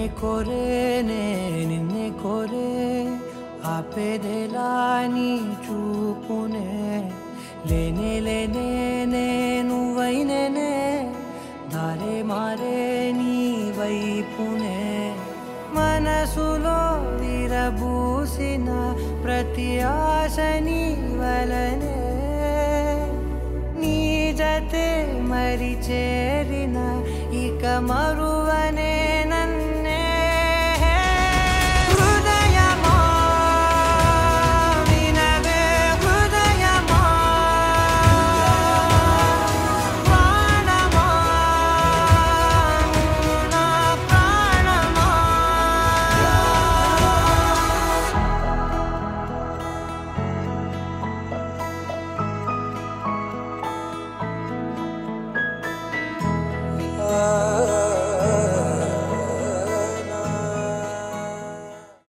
కోరేనే నిన్నే కోరే ఆపేదెలా నీ చూపునే లేనే లేనే నువ్వైనేనే దారే మారే నీ వైపునే మనసులో విరబూసిన ప్రతి ఆశ నీ వలనే నీ జతే మరి చేరిన ఇక మరువనే నన్నే హృదయమా వినవే హృదయమా ప్రాణమా నా ప్రాణమా ఆ